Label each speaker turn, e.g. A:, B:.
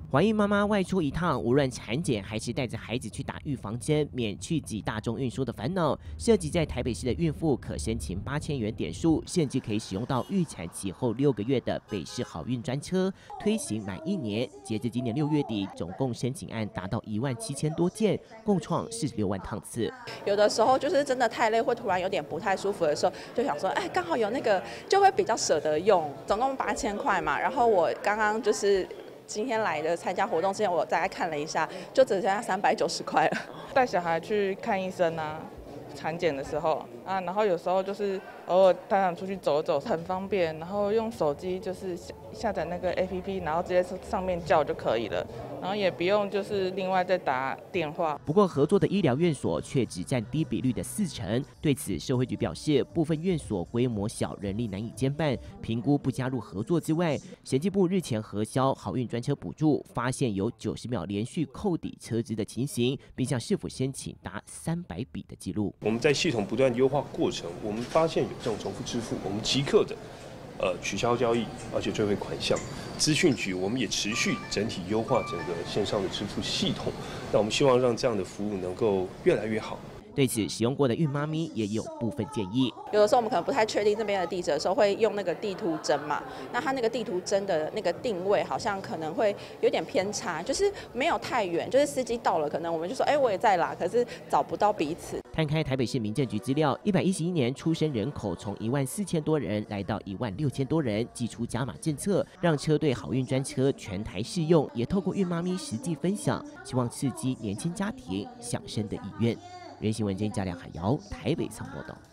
A: 怀孕妈妈外出一趟，无论产检还是带着孩子去打预防针，免去挤大众运输的烦恼。涉及在台北市的孕妇可申请8000元点数，甚至可以使用到预产期后6个月的北市好运专车，推行满1年。截至今年6月底，总共申请案达到17000多件，共创46万趟次。
B: 有的时候就是真的太累，或突然有点不太舒服的时候，就想说，刚好有那个，就会比较舍得用。总共8000块嘛，然后我刚刚就是今天来的参加活动之前，我大概看了一下，就只剩下390块了。
C: 带小孩去看医生啊，产检的时候啊，然后有时候就是偶尔带他们出去走走，很方便。然后用手机就是下载那个 APP， 然后直接上面叫就可以了，然后也不用就是另外再打电话。
A: 不过合作的医疗院所却只占低比率的40%。对此，社会局表示，部分院所规模小，人力难以兼办，评估不加入合作之外，审计部日前核销好运专车补助，发现有90秒连续扣抵车资的情形，并向市府申请达300笔的记录。
D: 我们在系统不断优化过程，我们发现有这种重复支付，我们即刻的取消交易，而且追回款项。资讯局我们也持续整体优化整个线上的支付系统，那我们希望让这样的服务能够越来越好。
A: 对此，使用过的孕妈咪也有部分建议。
B: 有的时候我们可能不太确定这边的地址的时候，会用那个地图针嘛。那它那个地图针的那个定位好像可能会有点偏差，就是没有太远，就是司机到了，可能我们就说，我也在啦，可是找不到彼此。
A: 摊开台北市民政局资料，111年出生人口从14000多人来到16000多人，祭出加码政策，让车队好运专车全台适用，也透过孕妈咪实际分享，希望刺激年轻家庭想生的意愿。人新闻今加量海瑶台北仓报道。